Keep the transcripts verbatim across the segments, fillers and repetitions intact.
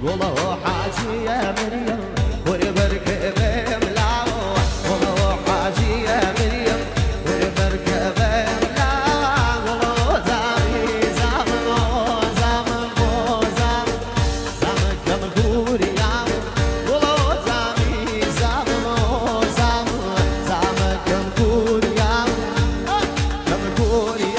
والله حاجي يا مريم وربركب ملاو والله حاجي يا مريم وربركب ملاو والله زامي زامن زامن زامن زامن كم كوريا والله زامي زامن زامن زامن كم كوريا كم كوريا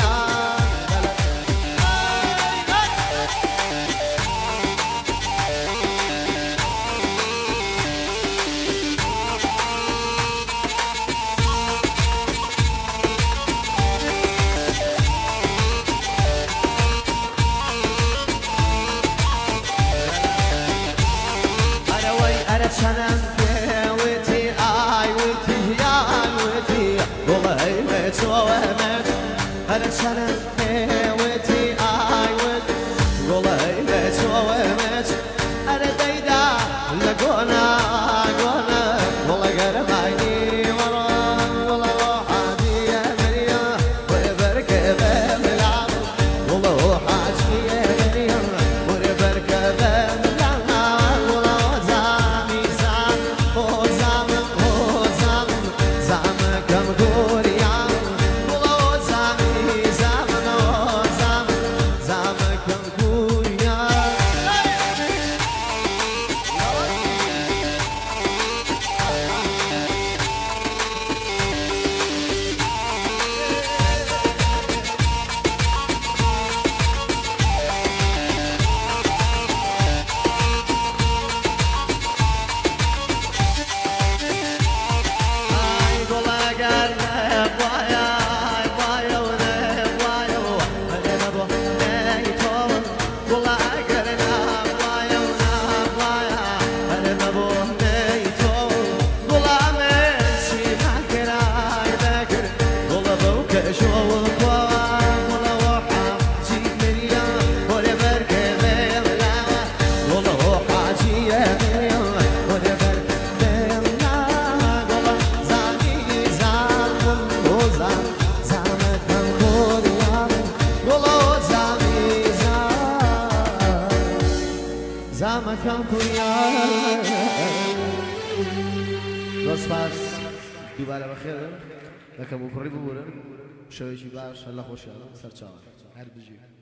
سنم ويتي آي ويتي يا ويتي والله ما توامت أنا سنم ويتي آي ويتي والله ما توامت أنا دايدا لقونا قونا والله قرب عيني ورا والله حاجي يا مريم وربركب ملعب والله حاجي يا مريم وربركب زمکم کنیم دوست پس دوباره بخیر نکم بکنی ببورن شویشی برش الله خوشحال سرچاوه هر بجی